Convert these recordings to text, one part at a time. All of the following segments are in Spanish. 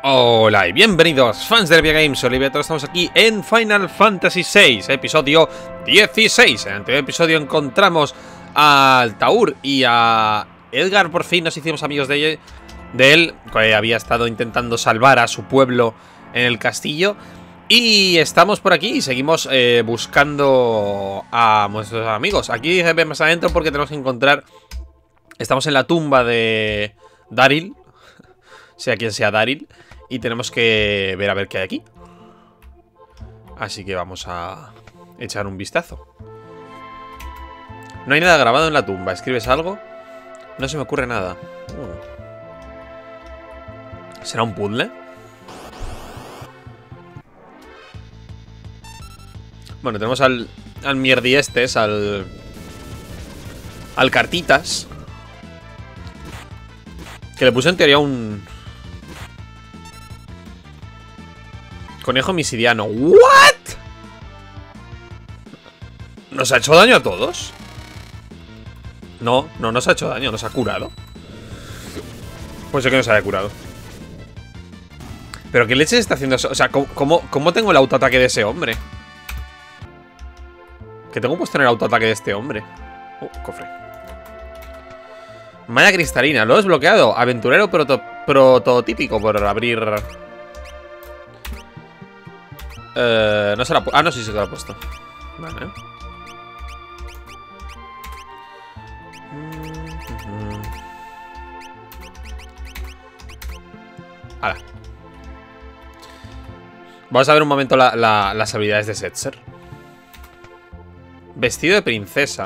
Hola y bienvenidos, fans de Herbiia Games. Olivia, todos estamos aquí en Final Fantasy VI, episodio 16. En el anterior episodio encontramos al Taur y a Edgar. Por fin nos hicimos amigos de él, que había estado intentando salvar a su pueblo en el castillo. Y estamos por aquí y seguimos buscando a nuestros amigos. Aquí más adentro porque tenemos que encontrar... Estamos en la tumba de Daryl, sea quien sea Daryl, y tenemos que ver a ver qué hay aquí. Así que vamos a echar un vistazo. No hay nada grabado en la tumba. ¿Escribes algo? No se me ocurre nada. ¿Será un puzzle? Bueno, tenemos al mierdiestes, al Cartitas, que le puse en teoría un conejo misidiano. ¿What? ¿Nos ha hecho daño a todos? No, no nos ha hecho daño, nos ha curado. Pues sé que nos haya curado. ¿Pero qué leche está haciendo eso? O sea, ¿cómo tengo el autoataque de ese hombre? ¿Qué tengo puesto en el autoataque de este hombre? Cofre. Malla cristalina, lo he desbloqueado. Aventurero prototípico por abrir. No se la... Ah, no, sí se la ha puesto. Vale. Ahora. Vamos a ver un momento las habilidades de Setzer. Vestido de princesa.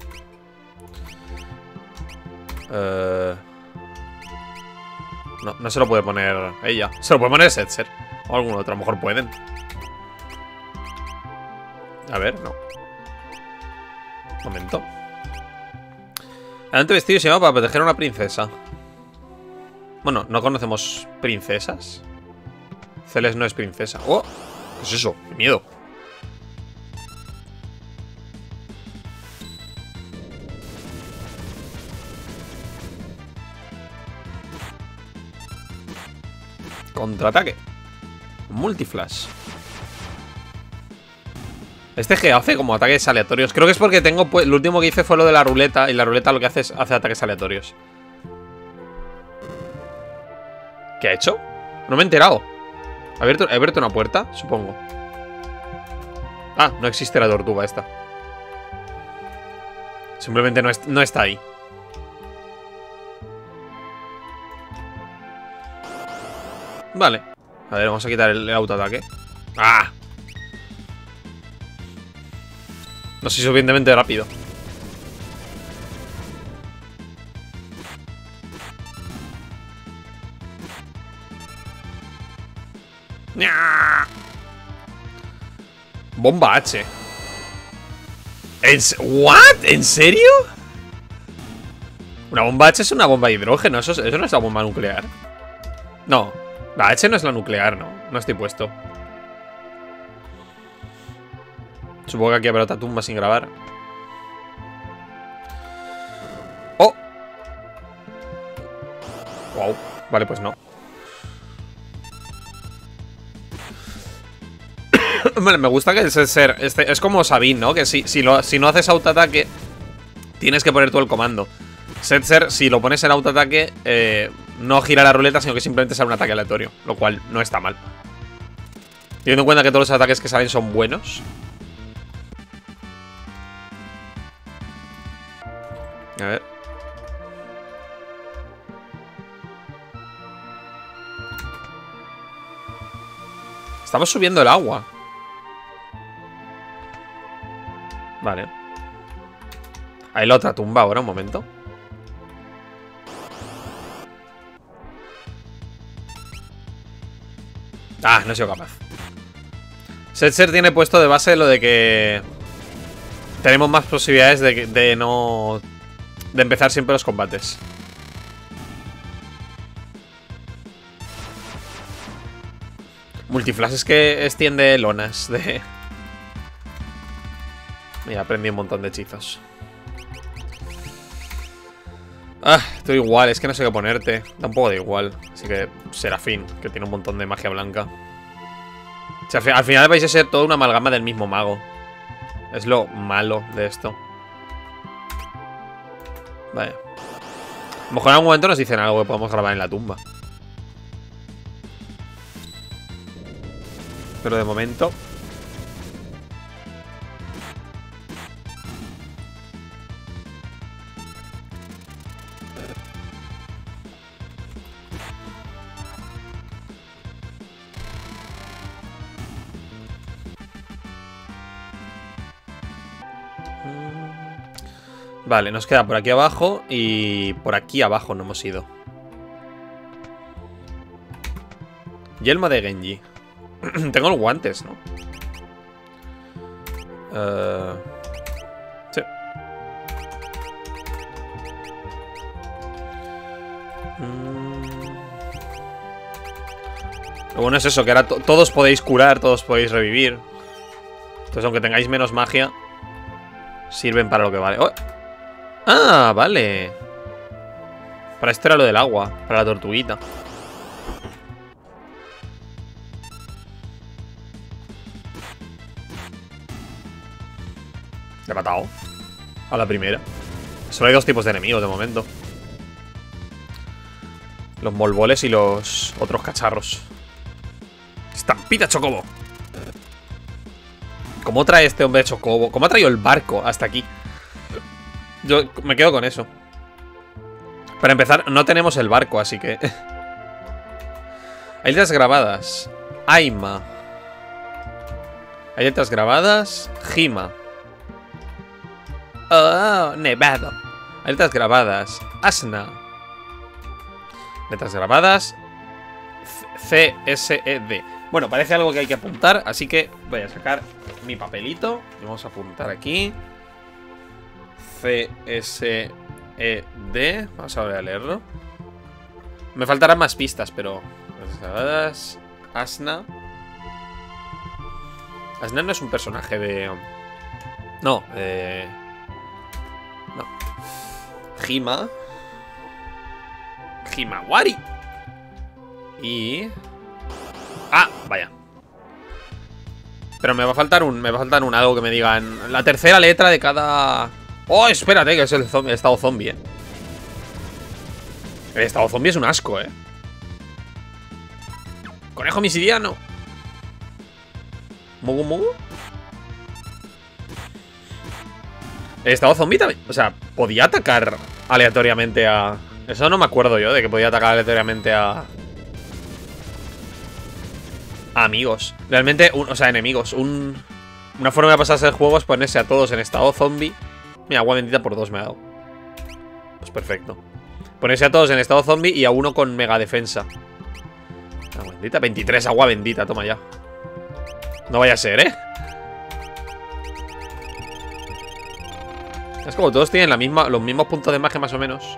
No se lo puede poner ella. Se lo puede poner Setzer. O algún otro, a lo mejor pueden. A ver, no. Momento. Adelante vestido se llama para proteger a una princesa. Bueno, no conocemos princesas. Celes no es princesa. ¡Oh! ¿Qué es eso? ¡Qué miedo! Contraataque. Multiflash. Este G hace como ataques aleatorios. Creo que es porque tengo... Pues, lo último que hice fue lo de la ruleta. Y la ruleta lo que hace es ataques aleatorios. ¿Qué ha hecho? No me he enterado. ¿Ha abierto una puerta? Supongo. Ah, no existe la tortuga esta. Simplemente no está ahí. Vale. A ver, vamos a quitar el autoataque. ¡Ah! No soy suficientemente rápido. Bomba H. ¿What? ¿En serio? Una bomba H es una bomba de hidrógeno. Eso no es la bomba nuclear. No, la H no es la nuclear, no. No estoy puesto. Supongo que aquí habrá otra tumba sin grabar. ¡Oh! Wow. Vale, pues no. Vale, me gusta que el Setzer es como Sabine, ¿no? Que si no haces autoataque, tienes que poner tú el comando. Setzer, si lo pones en autoataque, no gira la ruleta, sino que simplemente sale un ataque aleatorio. Lo cual no está mal. Teniendo en cuenta que todos los ataques que salen son buenos. A ver. Estamos subiendo el agua. Vale. Hay la otra tumba ahora, un momento. Ah, no he sido capaz. Setzer tiene puesto de base lo de que tenemos más posibilidades de empezar siempre los combates. Multiflash es que extiende lonas de... Mira, aprendí un montón de hechizos. Ah, estoy igual, es que no sé qué ponerte. Da un poco de igual. Así que Serafín, que tiene un montón de magia blanca. O sea, al final vais a ser toda una amalgama del mismo mago. Es lo malo de esto. Vale. A lo mejor en algún momento nos dicen algo que podemos grabar en la tumba. Pero de momento... Vale, nos queda por aquí abajo y por aquí abajo no hemos ido. Yelmo de Genji. Tengo los guantes, ¿no? Sí. Lo bueno es eso, que ahora todos podéis curar, todos podéis revivir. Entonces, aunque tengáis menos magia, sirven para lo que vale. ¡Oh! Ah, vale. Para esto era lo del agua, para la tortuguita. Le he matado a la primera. Solo hay dos tipos de enemigos de momento. Los molboles y los otros cacharros. Estampida Chocobo. ¿Cómo trae este hombre de Chocobo? ¿Cómo ha traído el barco hasta aquí? Yo me quedo con eso. Para empezar, no tenemos el barco, así que... Hay letras grabadas. Aima. Hay letras grabadas. Jima. Oh, Nevado. Hay letras grabadas. Asna. Letras grabadas. CSED. Bueno, parece algo que hay que apuntar, así que voy a sacar mi papelito y vamos a apuntar aquí. CSED. Vamos a volver a leerlo. Me faltarán más pistas, pero... Asna. Asna no es un personaje de... No, no. Jima. Himawari. Y... Ah, vaya. Pero me va a faltar un algo que me digan la tercera letra de cada... Oh, espérate, que es el estado zombie, El estado zombie es un asco, Conejo misidiano. Mugu Mugu. El estado zombie también... O sea, podía atacar aleatoriamente a... Eso no me acuerdo yo, de que podía atacar aleatoriamente a amigos. Realmente, o sea, enemigos. Una forma de pasarse el juego es ponerse a todos en estado zombie. Mira, agua bendita por 2 me ha dado. Pues perfecto. Ponerse a todos en estado zombie y a uno con mega defensa. Agua bendita, 23 agua bendita, toma ya. No vaya a ser, Es como todos tienen los mismos puntos de magia más o menos.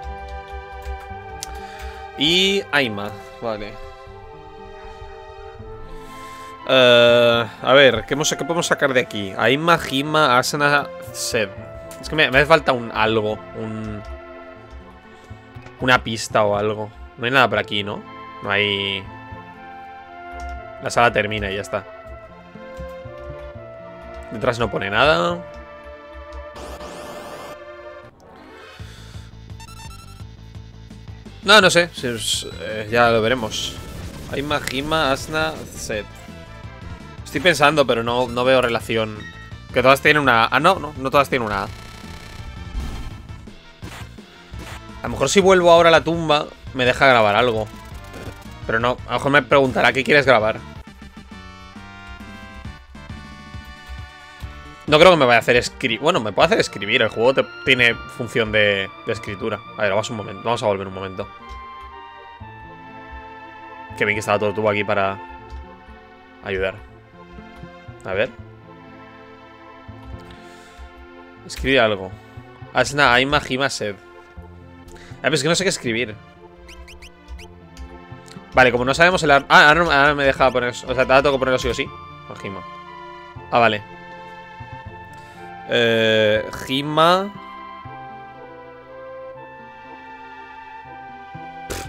Y Aima, vale. A ver, ¿qué podemos sacar de aquí? Aima, Jima, Asana, Sed. Es que me hace falta algo. Una pista o algo. No hay nada por aquí, ¿no? No hay... La sala termina y ya está. Detrás no pone nada. No sé. Ya lo veremos. Aima, Jima, Asna, Sed. Estoy pensando, pero no veo relación. Que todas tienen una... Ah, no todas tienen una A. A lo mejor si vuelvo ahora a la tumba me deja grabar algo. Pero no, a lo mejor me preguntará ¿qué quieres grabar? No creo que me vaya a hacer escribir. Bueno, me puede hacer escribir. El juego tiene función de escritura. A ver, vamos un momento. Vamos a volver un momento. Qué bien que estaba todo tubo aquí para ayudar. A ver. Escribe algo. Asna, Aima, Jima, Sed. Pero es que no sé qué escribir. Vale, como no sabemos el... ahora me deja poner... O sea, ahora tengo que ponerlo sí o sí. O Jima. Ah, vale. Jima.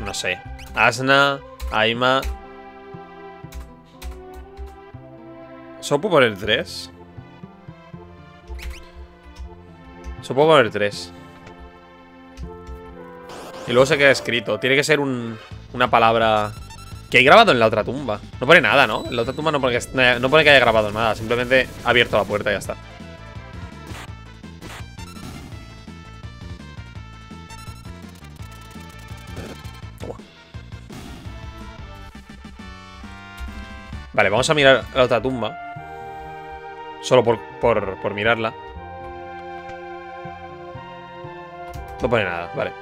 no sé. Asna, Aima. ¿Solo puedo poner 3? Solo puedo poner 3. Y luego se queda escrito. Tiene que ser una palabra que hay grabado en la otra tumba. No pone nada, ¿no? En la otra tumba no pone que haya grabado nada. Simplemente ha abierto la puerta y ya está. Vale, vamos a mirar la otra tumba. Solo por mirarla. No pone nada, vale.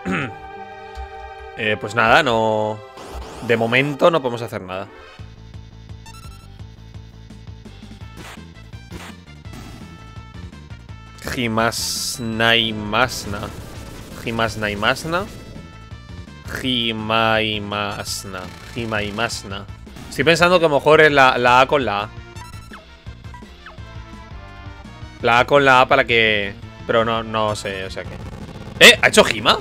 Pues nada, no... De momento no podemos hacer nada. Himasnaimasna. Himasnaimasna. Himaimasna. Estoy pensando que a lo mejor es la A con la A. La A con la A para que... Pero no sé, o sea que... ¿Ha hecho Hima?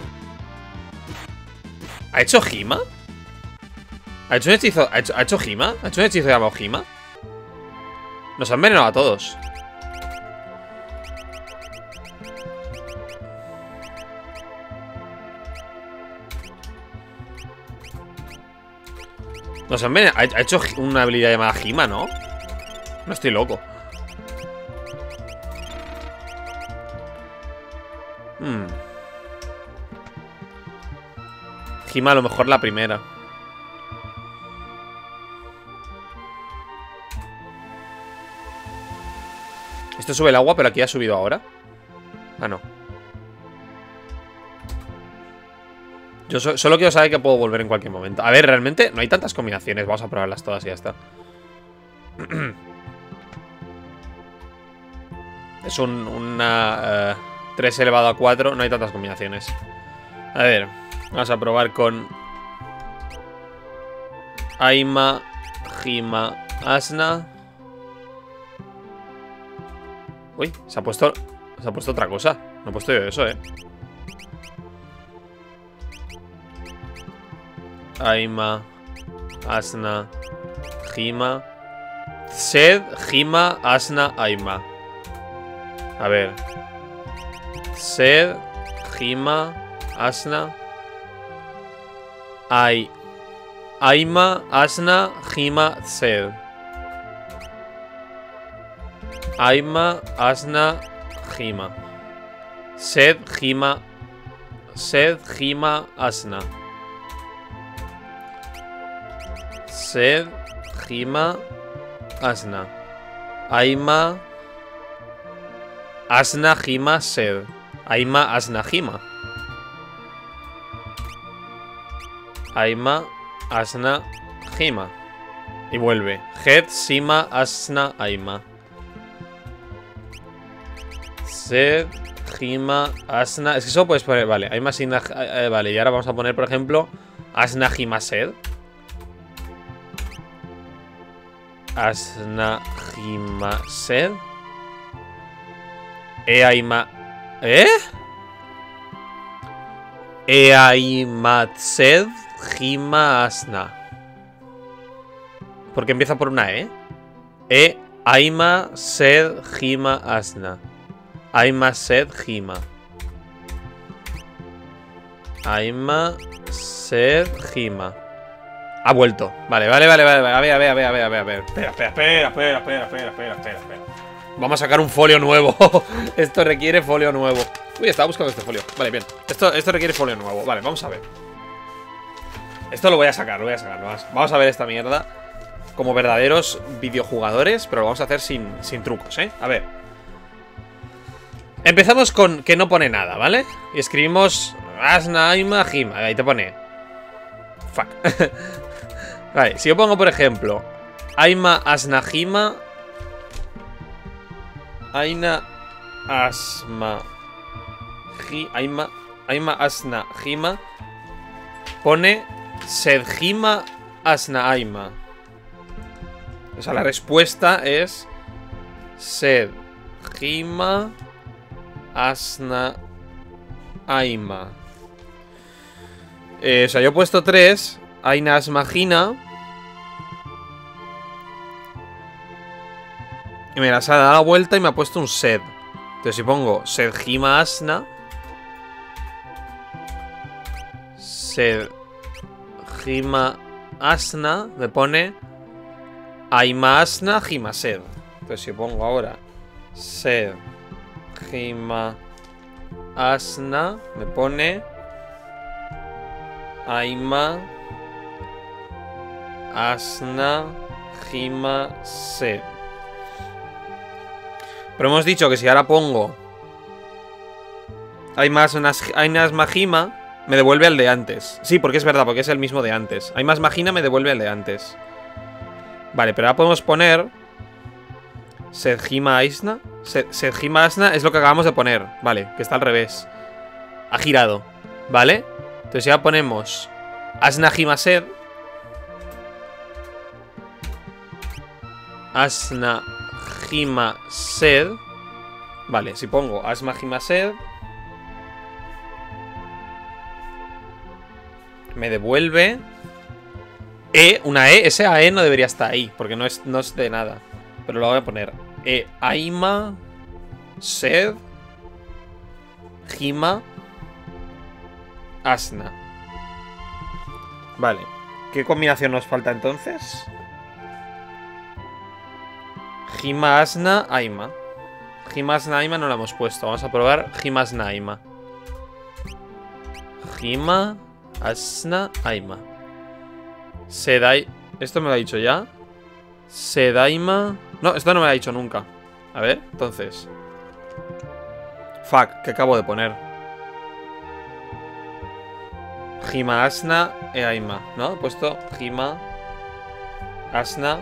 ¿Ha hecho Hima? ¿Ha hecho un hechizo? ¿Ha hecho Hima? ¿Ha hecho un hechizo llamado Hima? Nos han envenenado a todos. Nos han envenenado. Ha hecho una habilidad llamada Hima, ¿no? No estoy loco. Hima a lo mejor la primera. Esto sube el agua, pero aquí ha subido ahora. Ah, no. Yo solo quiero saber que puedo volver en cualquier momento. A ver, realmente no hay tantas combinaciones. Vamos a probarlas todas y ya está. Es una 3 elevado a 4. No hay tantas combinaciones. A ver, vamos a probar con Aima, Hima, Asna. Uy, se ha puesto otra cosa. No he puesto yo eso, Aima, Asna, Hima, Sed, Hima, Asna, Aima. A ver. Sed, Hima, Asna, Aima, Asna, Hima, Sed. Aima, Asna, Hima. Sed, Hima, Asna. Sed, Hima, Asna. Aima, Asna, Hima, Sed. Aima, Asna, Hima. Aima, Asna, Hima. Y vuelve. Het, Sima, Asna, Aima. Sed, Hima, Asna. Es que eso puedes poner. Vale, Aima, Sina. Vale, y ahora vamos a poner, por ejemplo, Asna, Hima, Sed. Asna, Hima, Sed. Aima. Eaimatsed, Hima, Asna. Porque empieza por una Aima, Sed, Hima, Asna. Aima, Sed, Hima. Aima, Sed, Hima. Ha vuelto. Vale. A ver. Espera. Vamos a sacar un folio nuevo. Esto requiere folio nuevo. Uy, estaba buscando este folio. Vale, bien. Esto requiere folio nuevo. Vale, vamos a ver. Esto lo voy a sacar, Vamos a ver esta mierda como verdaderos videojugadores, pero lo vamos a hacer sin trucos, A ver. Empezamos con que no pone nada, ¿vale? Y escribimos Asna, Aima, Hima. Ahí te pone. Fuck. Vale, si yo pongo, por ejemplo, Aima, Asna, Hima. Aina, Asma, Aima, Asna, Hima. Pone Sed, Hima, Asna, Aima. O sea, la respuesta es Sed, Hima, Asna, Aima. O sea, yo he puesto 3. Aina Asmagina. Y me las ha dado la vuelta y me ha puesto un Sed. Entonces si pongo Sed Hima Asna. Sed Hima Asna. Me pone Aima Asna Hima Sed. Entonces si pongo ahora Sed Hima Asna. Me pone Aima Asna Hima Sed. Pero hemos dicho que si ahora pongo Aima Asmagina, me devuelve al de antes. Sí, porque es verdad, porque es el mismo de antes. Aima Asmagina me devuelve al de antes. Vale, pero ahora podemos poner Sedhima Asna. Sedhima Asna es lo que acabamos de poner. Vale, que está al revés. Ha girado. ¿Vale? Entonces ya ponemos Asna Hima Sed. Asna Hima Sed. Vale, si pongo Asma Hima Sed, me devuelve una E. Ese AE no debería estar ahí, porque no es de nada. Pero lo voy a poner Aima Sed Hima Asna. Vale, ¿qué combinación nos falta entonces? Hima Asna Aima. Hima Asna Aima no la hemos puesto. Vamos a probar Hima Asna Aima. Hima Asna Aima. Sedai. ¿Esto me lo ha dicho ya? Sedaima. No, esto no me lo ha dicho nunca. A ver, entonces. Fuck, ¿qué acabo de poner? Hima Asna e Aima, ¿no? He puesto Hima Asna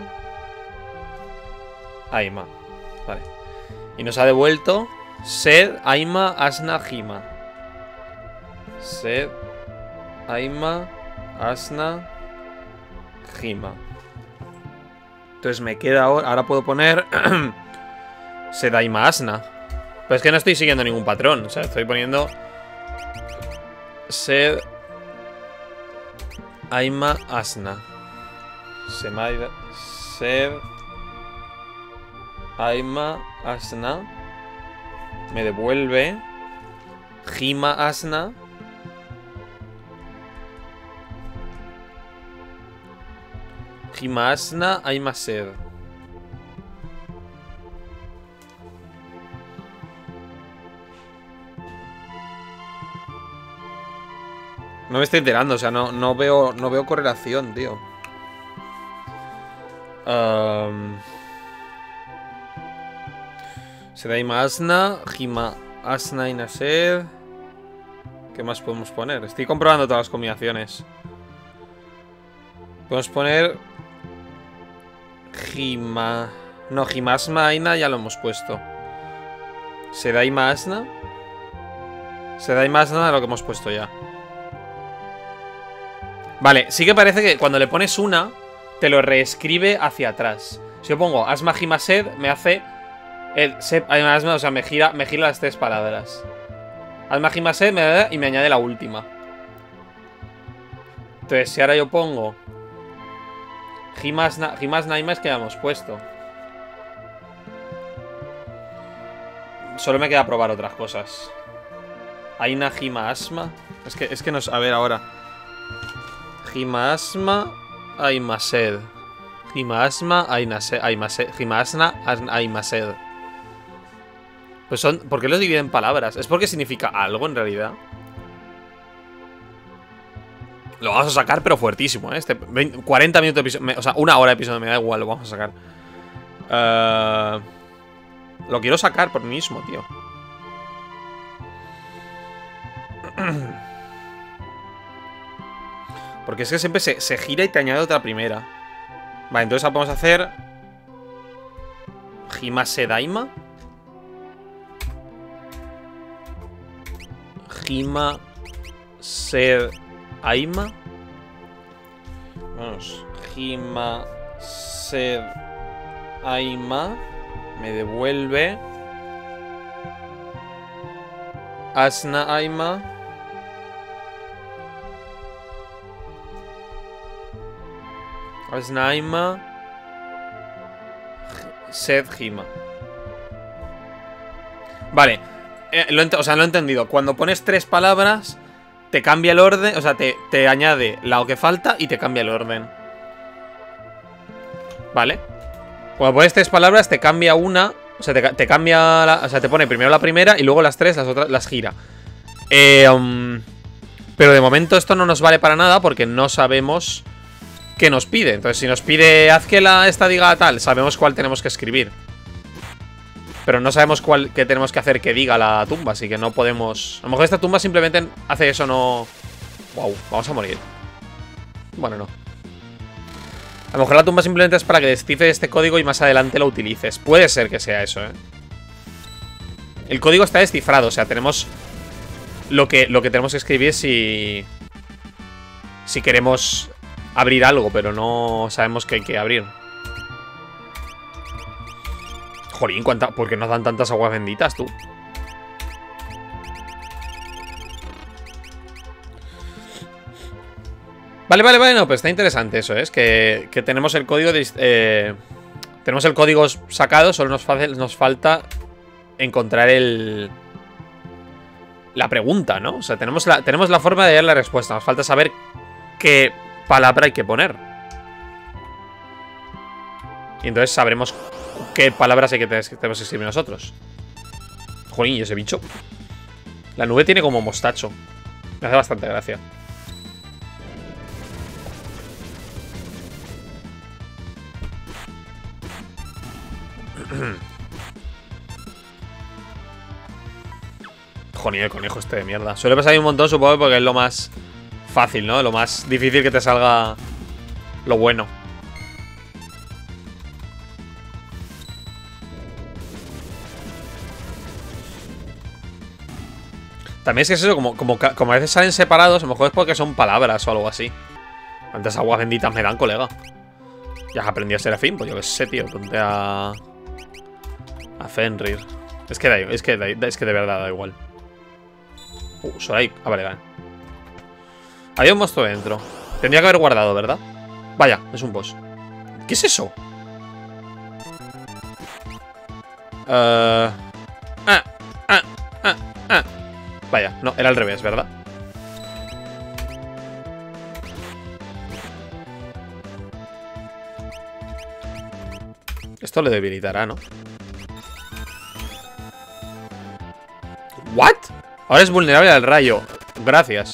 Aima. Vale. Y nos ha devuelto Sed Aima Asna Hima. Sed Aima Asna Hima. Entonces me queda ahora puedo poner Sed Aima Asna. Pero es que no estoy siguiendo ningún patrón. O sea, estoy poniendo Sed Aima Asna. Sed Aima Asna. Me devuelve Hima Asna. Hima Asna Aima Sed. No me estoy enterando, o sea, no veo correlación, tío. Sedaima Asna, Hima Asna Aina Sed. ¿Qué más podemos poner? Estoy comprobando todas las combinaciones. Podemos poner Hima... No, Hima Asna Aina ya lo hemos puesto. Sedaima Asna. Sedaima Asna es lo que hemos puesto ya. Vale, sí que parece que cuando le pones una, te lo reescribe hacia atrás. Si yo pongo Asma Hima Sed, me hace el Sed Aima Asna, o sea, me gira las 3 palabras. Asma Hima Sed y me añade la última. Entonces, si ahora yo pongo Hima Asna Aima, es que ya hemos puesto. Solo me queda probar otras cosas. Aina Hima Asma. Es que nos... A ver, ahora. Hima Asma Aima Sed. Hima Asma Aina Sed. Hima Asna Aima Sed. Pues son... ¿Por qué los dividen en palabras? ¿Es porque significa algo en realidad? Lo vamos a sacar, pero fuertísimo, ¿eh? 40 minutos de episodio. O sea, 1 hora de episodio, me da igual, lo vamos a sacar. Lo quiero sacar por mí mismo, tío. Porque es que siempre se gira y te añade otra primera. Vale, entonces ahora podemos hacer Hima Sedaima. Hima Sedaima. Vamos. Hima Sedaima. Me devuelve Asna Aima. Snaima. Sedhima. Vale. O sea, lo he entendido. Cuando pones 3 palabras, te cambia el orden. O sea, te añade la que falta y te cambia el orden. Vale. Cuando pones 3 palabras, te cambia una. O sea, te cambia. O sea, te pone primero la primera y luego las 3, las otras las gira. Pero de momento esto no nos vale para nada porque no sabemos qué nos pide. Entonces, si nos pide haz que esta diga tal, sabemos cuál tenemos que escribir. Pero no sabemos qué tenemos que hacer que diga la tumba, así que no podemos... A lo mejor esta tumba simplemente hace eso, no... Wow, vamos a morir. Bueno, no. A lo mejor la tumba simplemente es para que descifre este código y más adelante lo utilices. Puede ser que sea eso, ¿eh? El código está descifrado, o sea, tenemos lo que tenemos que escribir si queremos abrir algo, pero no sabemos qué hay que abrir. Jolín, ¿por qué nos dan tantas aguas benditas, tú? Vale, no, pues está interesante eso, ¿eh? Es que tenemos el código tenemos el código sacado, solo nos falta encontrar la pregunta, ¿no? O sea, tenemos la forma de dar la respuesta. Nos falta saber qué palabra hay que poner. Y entonces sabremos qué palabras tenemos que escribir nosotros. Jolín, ¿y ese bicho? La nube tiene como mostacho. Me hace bastante gracia. Joder, el conejo este de mierda. Suele pasar ahí un montón, supongo, porque es lo más fácil, ¿no? Lo más difícil que te salga lo bueno. También es que es eso, como a veces salen separados, a lo mejor es porque son palabras o algo así. ¿Cuántas aguas benditas me dan, colega? Ya has aprendido a ser afín, pues yo qué sé, tío. Ponte a Fenrir. Es que de verdad da igual. Sorai. Ah, vale. Había un monstruo dentro. Tendría que haber guardado, ¿verdad? Vaya, es un boss. ¿Qué es eso? Vaya, no, era al revés, ¿verdad? Esto le debilitará, ¿no? ¿What? Ahora es vulnerable al rayo. Gracias.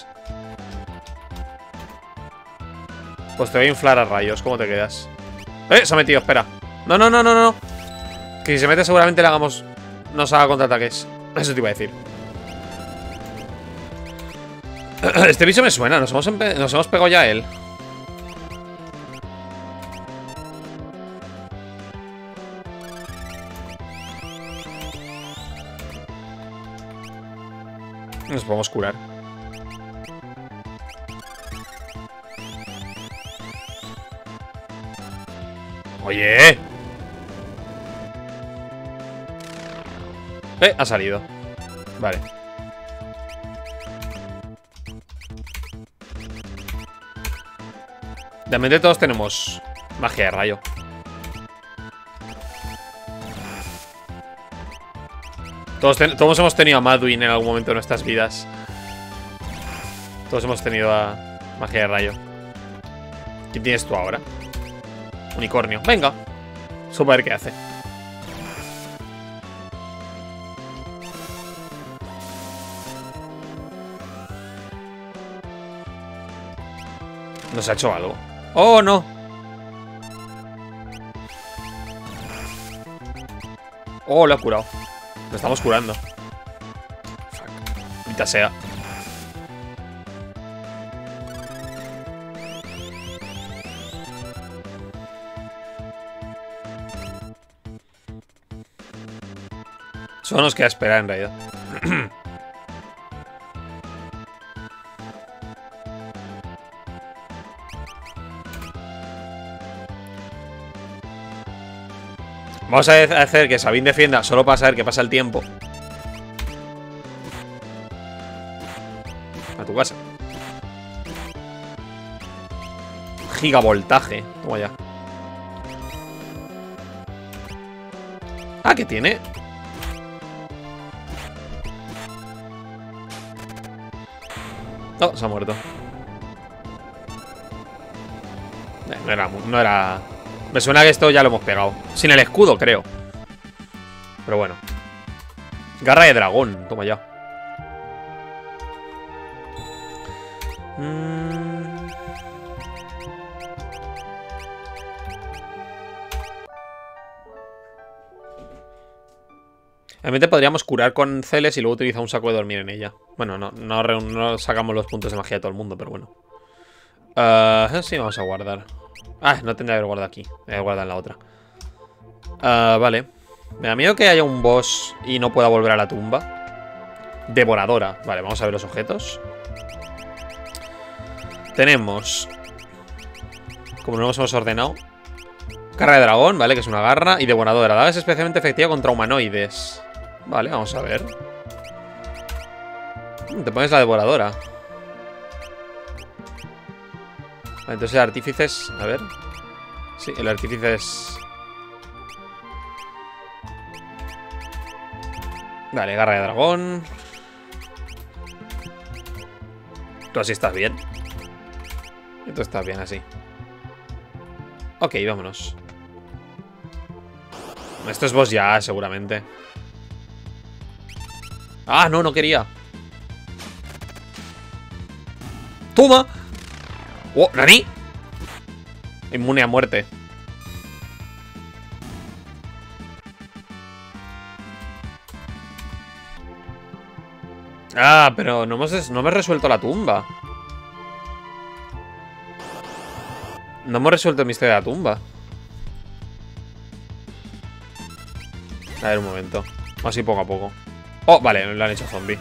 Pues te voy a inflar a rayos. ¿Cómo te quedas? Se ha metido, espera. No. Que si se mete seguramente le hagamos... Nos haga contraataques. Eso te iba a decir. Este bicho me suena. Nos hemos pegado ya a él. Nos podemos curar. Oye. Ha salido. Vale. Realmente todos tenemos magia de rayo. Todos hemos tenido a Madwin en algún momento de nuestras vidas. Todos hemos tenido a magia de rayo. ¿Quién tienes tú ahora? Unicornio. Venga. Vamos a ver qué hace. Nos ha hecho algo. ¡Oh, no! Oh, lo ha curado. Lo estamos curando. Maldita sea. Solo nos queda esperar en realidad. Vamos a hacer que Sabine defienda solo para saber que pasa el tiempo. A tu casa. gigavoltaje. Toma ya. Ah, ¿qué tiene? Oh, se ha muerto. No era... Me suena que esto ya lo hemos pegado. Sin el escudo, creo. Pero bueno. Garra de dragón. Toma ya. Realmente podríamos curar con Celes y luego utilizar un saco de dormir en ella. Bueno, no sacamos los puntos de magia de todo el mundo, pero bueno. Sí, vamos a guardar. Ah, no tendría que haber guardado aquí. Voy a guardar en la otra. Vale. Me da miedo que haya un boss y no pueda volver a la tumba. Devoradora. Vale, vamos a ver los objetos. Tenemos... Como no nos hemos ordenado. Garra de dragón, vale, que es una garra. Y devoradora. La daga es especialmente efectiva contra humanoides. Vale, vamos a ver. Te pones la devoradora. Vale, entonces el artífice es... A ver. Sí, el artífice es... Vale, garra de dragón. Tú así estás bien. Y tú estás bien así. Ok, vámonos. Esto es boss ya, seguramente. Ah, no quería. ¡Toma! ¡Oh, Nani! Inmune a muerte. Ah, pero no me he resuelto la tumba. No hemos resuelto el misterio de la tumba. A ver, un momento. Así poco a poco. Oh, vale, lo han hecho zombie.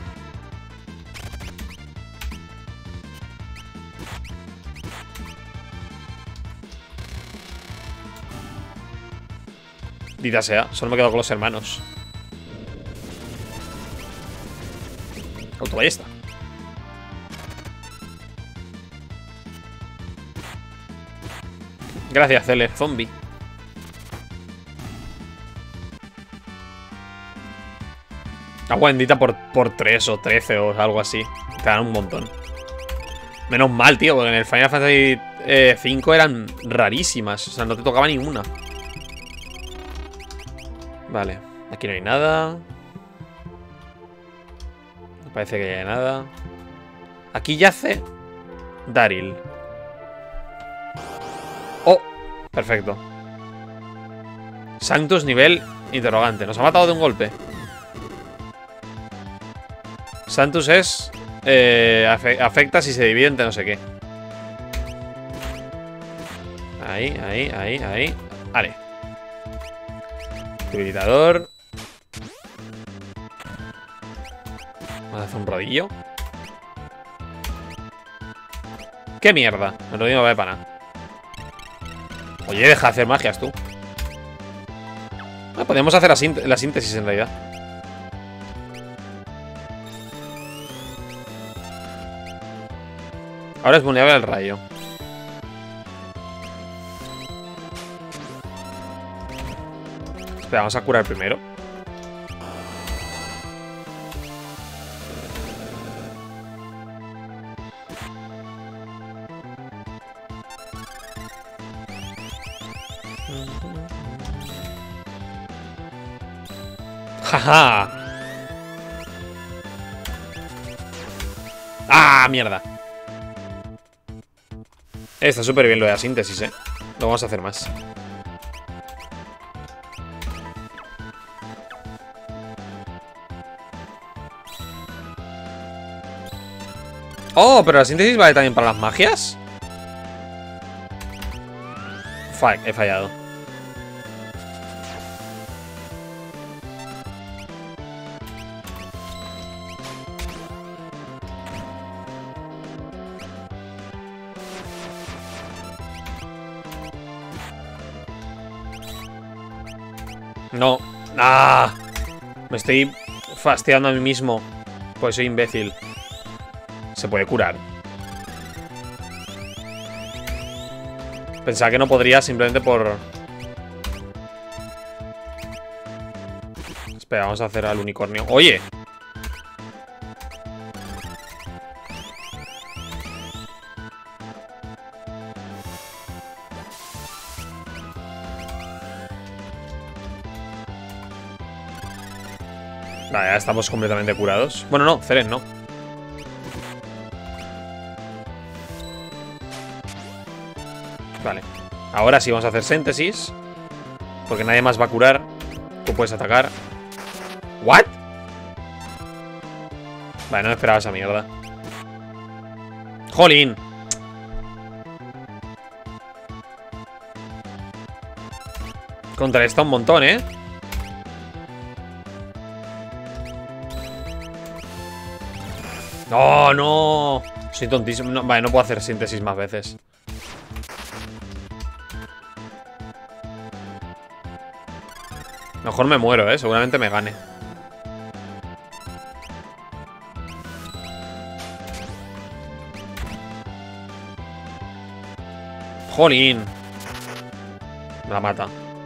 Dita sea, solo me quedo con los hermanos. Autoballesta. Gracias, Cele, zombie. Agua bendita por 3 o 13 o algo así. Te dan un montón. Menos mal, tío, porque en el Final Fantasy 5 eran rarísimas. O sea, no te tocaba ninguna. Vale, aquí no hay nada. No parece que haya nada. Aquí yace Daryl. Oh, perfecto. Sanctus nivel interrogante. Nos ha matado de un golpe. Sanctus es... afecta si se divide entre no sé qué. Ahí. Vale. Debilitador. Vamos a hacer un rodillo. ¡Qué mierda! El rodillo no vale para nada. Oye, deja de hacer magias tú. Ah, podemos hacer la síntesis en realidad. Ahora es vulnerable al rayo. Espera, vamos a curar primero. ¡Jaja! ¡Ah, mierda! Está súper bien lo de la síntesis, ¿eh? Lo vamos a hacer más. Oh, pero la síntesis vale también para las magias. Fuck, he fallado. No. ¡Ah! Me estoy fastidiando a mí mismo. Pues soy imbécil. Se puede curar. Pensaba que no podría simplemente por... Espera, vamos a hacer al unicornio. ¡Oye! Vale, ya estamos completamente curados. Bueno, no, Ceren no. Vale. Ahora sí vamos a hacer síntesis. Porque nadie más va a curar. Tú puedes atacar. ¿What? Vale, no me esperaba esa mierda. ¡Jolín! Contrarresta un montón, ¿eh? ¡No, no! Soy tontísimo. No, vale, no puedo hacer síntesis más veces. Mejor me muero, ¿eh? Seguramente me gane. ¡Jolín! Me la mata.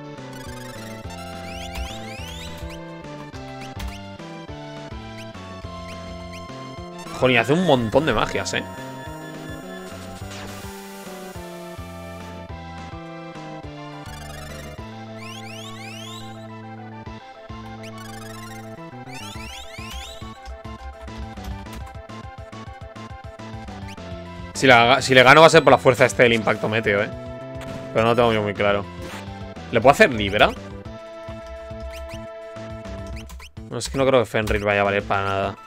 Jolín, hace un montón de magias, ¿eh? Si le gano va a ser por la fuerza del impacto meteo, ¿eh? Pero no lo tengo yo muy claro. ¿Le puedo hacer Libra? No, es que no creo que Fenrir vaya a valer para nada.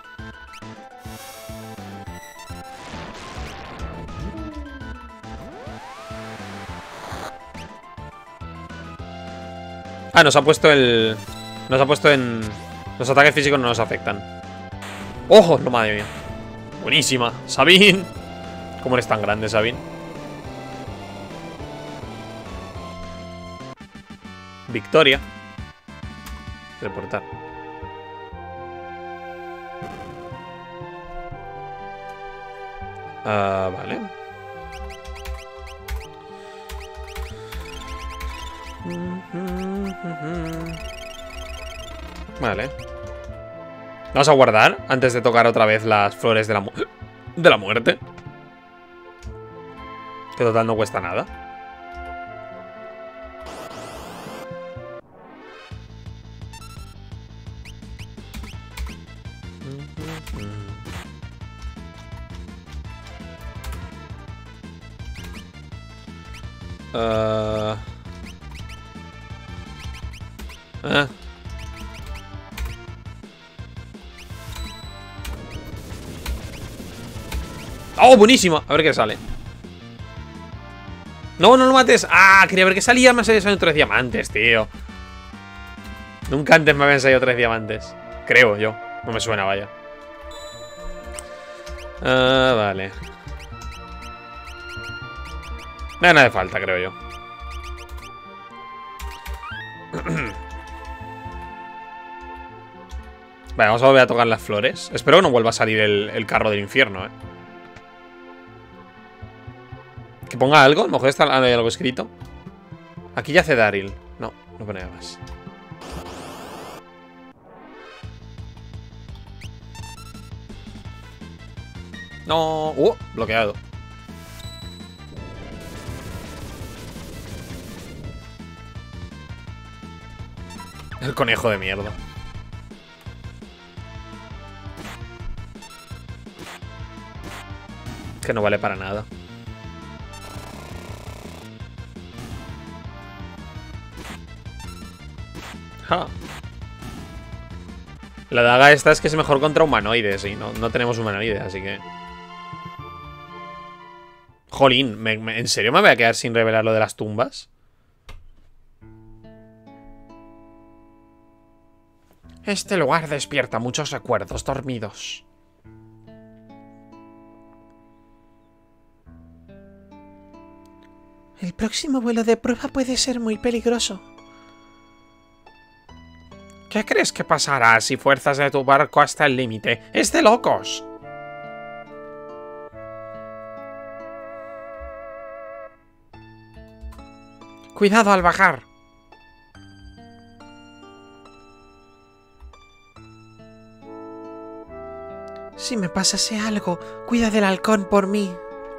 Ah, nos ha puesto el... Nos ha puesto en... Los ataques físicos no nos afectan. ¡Ojo! No, madre mía. Buenísima. Sabine. ¿Cómo eres tan grande, Sabine? Victoria. Reportar. Vale. Vale. Vamos a guardar antes de tocar otra vez las flores de la muerte. Que total no cuesta nada. ¡Oh, buenísima! A ver qué sale. No, no lo mates. Ah, quería ver qué salía. Me habían salido 3 diamantes, tío. Nunca antes me habían salido 3 diamantes. Creo yo. No me suena, vaya. Vale. Nada de falta, creo yo. Vale, vamos a volver a tocar las flores. Espero que no vuelva a salir el carro del infierno, ¿eh? Que ponga algo, a lo mejor está algo escrito. Aquí yace Daryl. No, no pone nada más. No, bloqueado. El conejo de mierda. Que no vale para nada. Ja. La daga esta es que es mejor contra humanoides. Y no tenemos humanoides, así que... Jolín, ¿en serio me voy a quedar sin revelar lo de las tumbas? Este lugar despierta muchos recuerdos dormidos. El próximo vuelo de prueba puede ser muy peligroso. ¿Qué crees que pasará si fuerzas de tu barco hasta el límite? ¡Es de locos! Cuidado al bajar. Si me pasase algo, cuida del halcón por mí.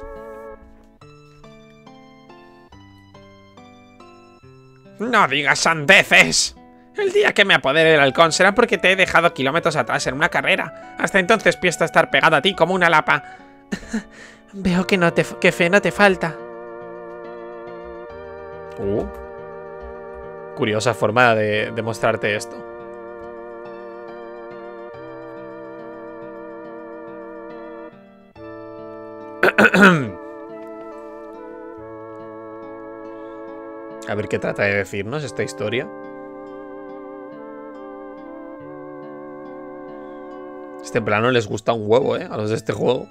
No digas sandeces. El día que me apodere del halcón será porque te he dejado kilómetros atrás en una carrera. Hasta entonces pienso estar pegado a ti como una lapa. Veo que fe no te falta. Curiosa forma de mostrarte esto. A ver qué trata de decirnos esta historia. Este plano les gusta un huevo, a los de este juego.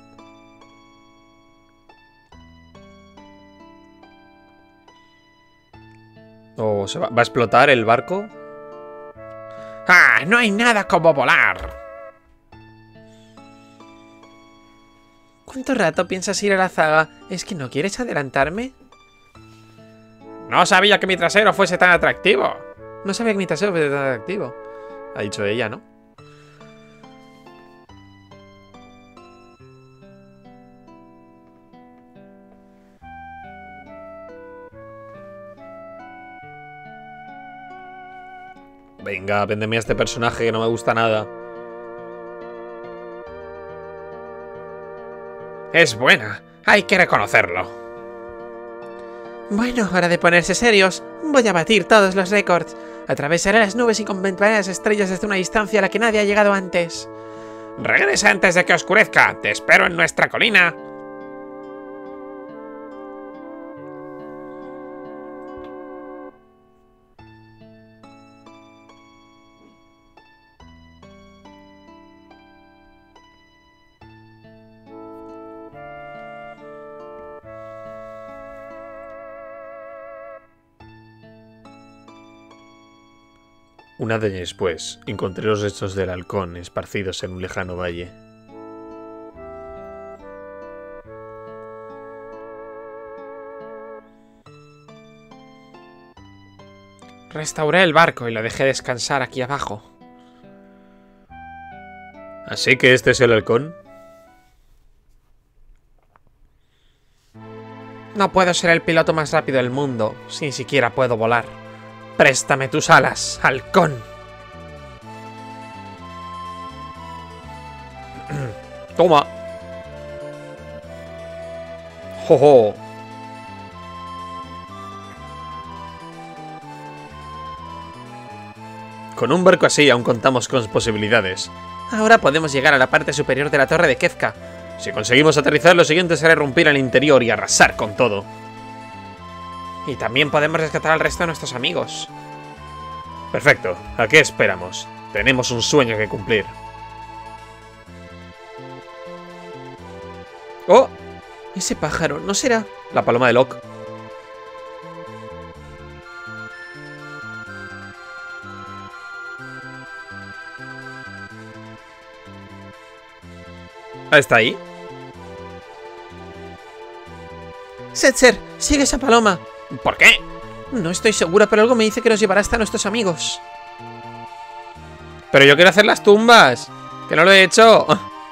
¿O se va a explotar el barco? ¡Ah! No hay nada como volar. ¿Cuánto rato piensas ir a la zaga? ¿Es que no quieres adelantarme? No sabía que mi trasero fuese tan atractivo. No sabía que mi trasero fuese tan atractivo. Ha dicho ella, ¿no? Venga, véndeme a este personaje que no me gusta nada. Es buena, hay que reconocerlo. Bueno, hora de ponerse serios. Voy a batir todos los récords. Atravesaré las nubes y contemplaré las estrellas desde una distancia a la que nadie ha llegado antes. Regresa antes de que oscurezca. Te espero en nuestra colina. Un año después, encontré los restos del halcón esparcidos en un lejano valle. Restauré el barco y lo dejé descansar aquí abajo. ¿Así que este es el halcón? No puedo ser el piloto más rápido del mundo, si ni siquiera puedo volar. Préstame tus alas, halcón. Toma. ¡Jojo! Con un barco así aún contamos con posibilidades. Ahora podemos llegar a la parte superior de la torre de Kefka. Si conseguimos aterrizar, lo siguiente será irrumpir al interior y arrasar con todo. Y también podemos rescatar al resto de nuestros amigos. Perfecto. ¿A qué esperamos? Tenemos un sueño que cumplir. ¡Oh! Ese pájaro, ¿no será la paloma de Locke? ¿Está ahí? Setzer, sigue esa paloma. ¿Por qué? No estoy segura, pero algo me dice que nos llevará hasta nuestros amigos. Pero yo quiero hacer las tumbas. Que no lo he hecho.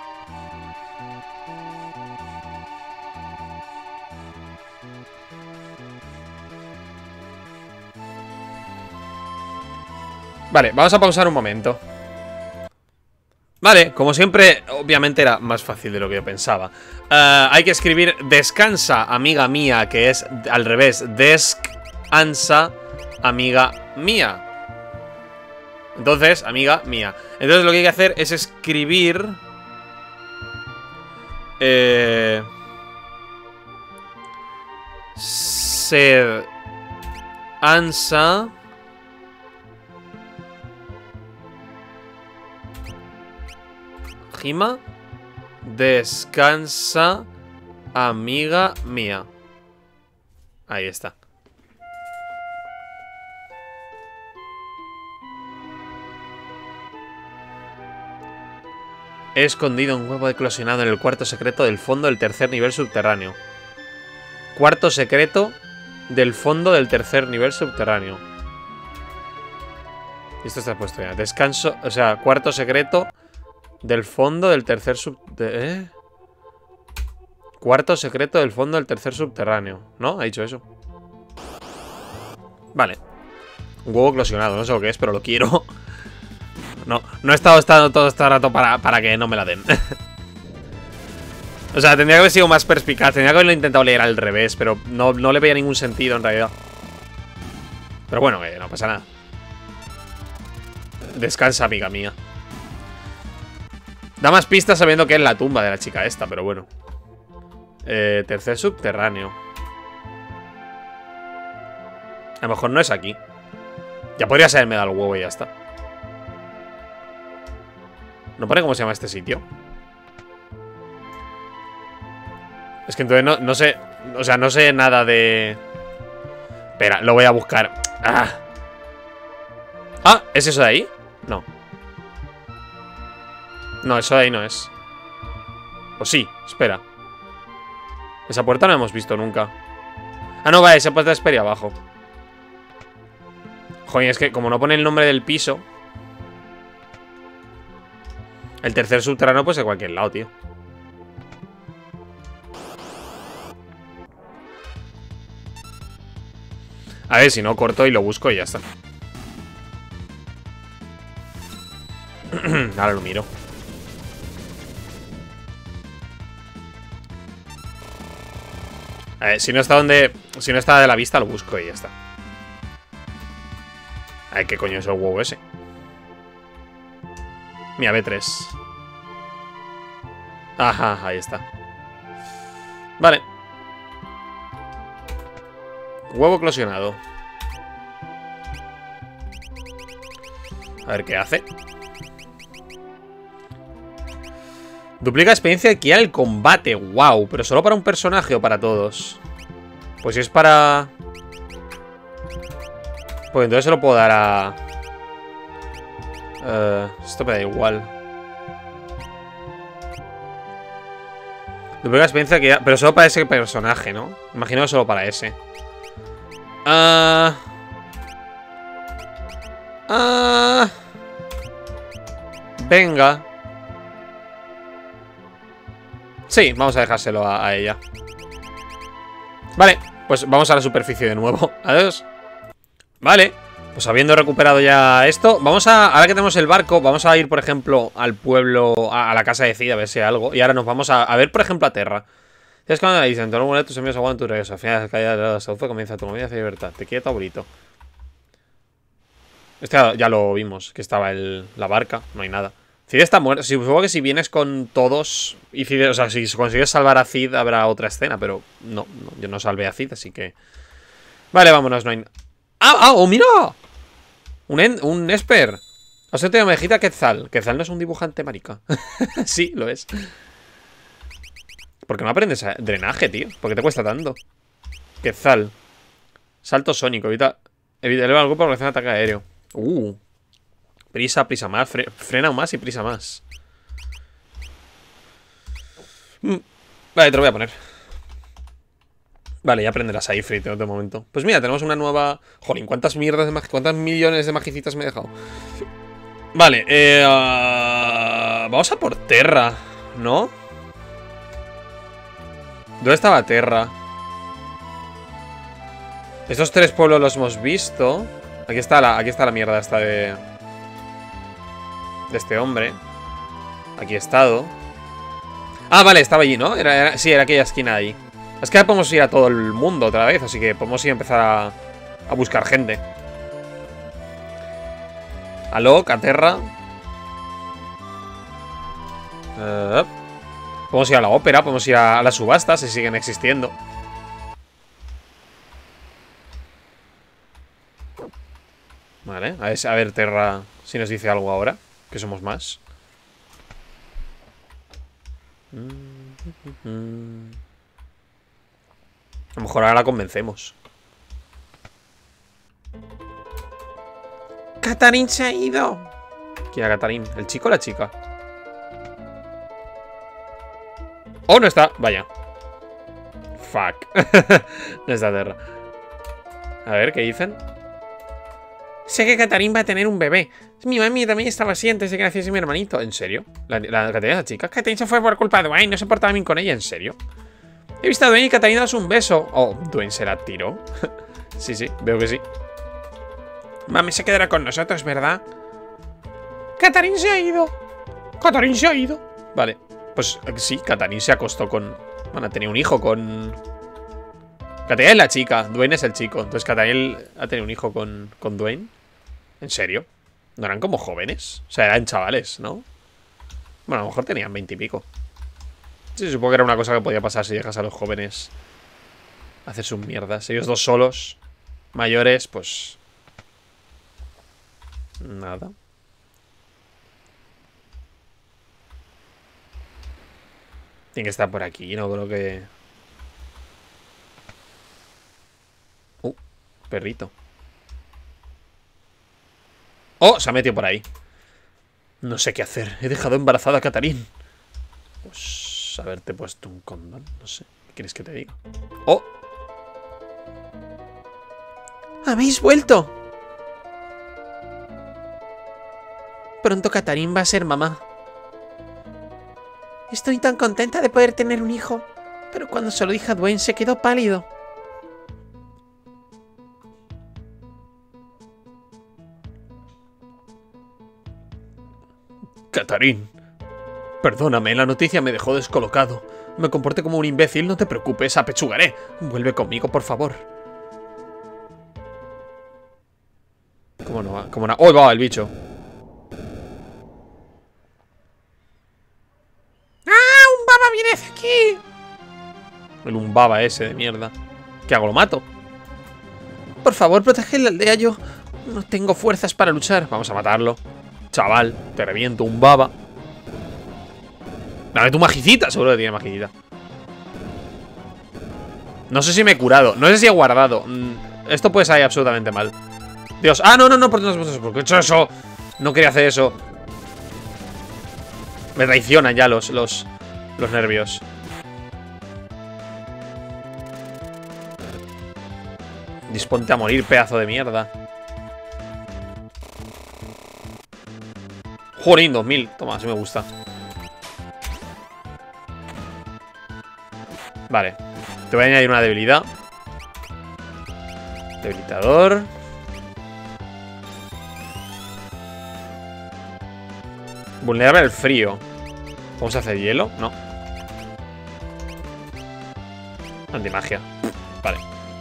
Vale, vamos a pausar un momento. Vale, como siempre, obviamente era más fácil de lo que yo pensaba. Hay que escribir descansa, amiga mía, que es al revés. Descansa, amiga mía. Entonces, amiga mía. Entonces lo que hay que hacer es escribir... Sed... Ansa... Jima, descansa, amiga mía. Ahí está. He escondido un huevo eclosionado en el cuarto secreto del fondo del tercer nivel subterráneo. Cuarto secreto del fondo del tercer nivel subterráneo. Y esto está puesto ya. Descanso, o sea, cuarto secreto del fondo del tercer Cuarto secreto del fondo del tercer subterráneo. ¿No? Ha dicho eso. Vale. Un huevo eclosionado, no sé lo que es, pero lo quiero. No he estado todo este rato para que no me la den. O sea, tendría que haber sido más perspicaz. Tendría que haberlo intentado leer al revés, pero no le veía ningún sentido en realidad. Pero bueno, no pasa nada. Descansa, amiga mía. Da más pistas sabiendo que es la tumba de la chica esta, pero bueno. Tercer subterráneo. A lo mejor no es aquí. Ya podría haberme dado el huevo y ya está. ¿No pone cómo se llama este sitio? Es que entonces no sé. O sea, no sé nada de... Espera, lo voy a buscar. Ah, ¿es eso de ahí? No. No, eso de ahí no es. O sí, espera. Esa puerta no la hemos visto nunca. Ah, no, vale, esa puerta es ahí abajo. Joder, es que como no pone el nombre del piso. El tercer subterráneo pues de cualquier lado, tío. A ver, si no corto y lo busco y ya está. Ahora lo miro. A ver, si no está de la vista, lo busco y ya está. A ver, ¿qué coño es el huevo ese? Mira, B3. Ajá, ahí está. Vale. Huevo eclosionado. A ver qué hace. Duplica experiencia de guía al combate. Wow, pero solo para un personaje o para todos. Pues si es para... Pues entonces se lo puedo dar a... esto me da igual. Duplica experiencia de guía, pero solo para ese personaje, ¿no? Imagino que solo para ese. Venga. Sí, vamos a dejárselo a ella. Vale, pues vamos a la superficie de nuevo. Adiós. Vale, pues habiendo recuperado ya esto, vamos a... Ahora que tenemos el barco, vamos a ir, por ejemplo, al pueblo, a la casa de Cid, a ver si hay algo. Y ahora nos vamos a ver, por ejemplo, a Terra. Es cuando le dicen, todos los tus envíos aguantan tu regreso. Al final de la caída de la Sauce comienza tu movida hacia libertad. Te quiere tu abuelito. Este ya lo vimos, que estaba la barca, no hay nada. Cid está muerto. Supongo que si vienes con todos y Cid, o sea, si consigues salvar a Cid habrá otra escena, pero no, yo no salvé a Cid, así que... Vale, vámonos, no hay... ¡Ah! ¡Oh, mira! Un Esper. Has tenido mejita Quetzal. Quetzal no es un dibujante, marica. Sí, lo es. ¿Por qué no aprendes drenaje, tío? ¿Por qué te cuesta tanto? Quetzal. Salto sónico. Evita eleva el grupo por reacción de ataque aéreo. Prisa más. Frena más y prisa más. Vale, te lo voy a poner. Vale, ya aprenderás a Ifrit en otro momento. Pues mira, tenemos una nueva... Jolín, ¿cuántas mierdas de cuántas millones de magicitas me he dejado? Vale, vamos a por Terra, ¿no? ¿Dónde estaba Terra? Estos tres pueblos los hemos visto. Aquí está la mierda esta de este hombre. Aquí he estado. Ah, vale, estaba allí, ¿no? Sí, era aquella esquina de ahí. Es que ahora podemos ir a todo el mundo otra vez, así que podemos ir a empezar a buscar gente. A Locke, a Terra. Podemos ir a la ópera, podemos ir a las subastas, si siguen existiendo. Vale, a ver Terra si nos dice algo ahora, que somos más. A lo mejor ahora la convencemos. ¡Catarín se ha ido! ¿Quién era Catarín? ¿El chico o la chica? ¡Oh, no está! Vaya. Fuck. No está Terra. A ver, ¿qué dicen? Sé que Katarine va a tener un bebé. Mi mami también estaba así antes de que naciese mi hermanito. ¿En serio? La Katarine, esa chica. Katarine se fue por culpa de Dwayne. No se portaba bien con ella. ¿En serio? He visto a Dwayne y Katarine darse un beso. Oh, Dwayne se la tiró. Sí, sí, veo que sí. Mami se quedará con nosotros, ¿verdad? Katarine se ha ido. Katarine se ha ido. Vale, pues sí, Katarine se acostó con... Bueno, tenía un hijo con... Katarine es la chica, Dwayne es el chico. Entonces Katarine ha tenido un hijo con Dwayne. ¿En serio? ¿No eran como jóvenes? O sea, eran chavales, ¿no? Bueno, a lo mejor tenían 20 y pico. Sí, supongo que era una cosa que podía pasar si dejas a los jóvenes hacer sus mierdas. Ellos dos solos, mayores, pues... Nada. Tiene que estar por aquí, no creo que... Perrito. ¡Oh! Se ha metido por ahí. No sé qué hacer. He dejado embarazada a Katarine. Pues... haberte puesto un condón. No sé. ¿Qué quieres que te diga? ¡Oh! ¡Habéis vuelto! Pronto Katarine va a ser mamá. Estoy tan contenta de poder tener un hijo. Pero cuando se lo dije a Dwayne se quedó pálido. Katarine. Perdóname, la noticia me dejó descolocado. Me comporté como un imbécil, no te preocupes, apechugaré. Vuelve conmigo, por favor. ¿Cómo no va? ¿Cómo no? ¡Oh, va el bicho! ¡Viene hacia aquí! El Umbaba ese de mierda. ¿Qué hago? ¿Lo mato? Por favor, protege la aldea. Yo no tengo fuerzas para luchar. Vamos a matarlo. Chaval, te reviento, Umbaba. Dame tu magicita. Seguro que tiene magicita. No sé si me he curado. No sé si he guardado. Esto puede salir absolutamente mal. Dios. Ah, no, ¿por qué he hecho eso? No quería hacer eso. Me traicionan ya los nervios. Disponte a morir, pedazo de mierda. Jorín, 2000. Toma, así me gusta. Vale. Te voy a añadir una debilidad. Debilitador. Vulnerable al frío. ¿Vamos a hacer hielo? No. Antimagia. Vale.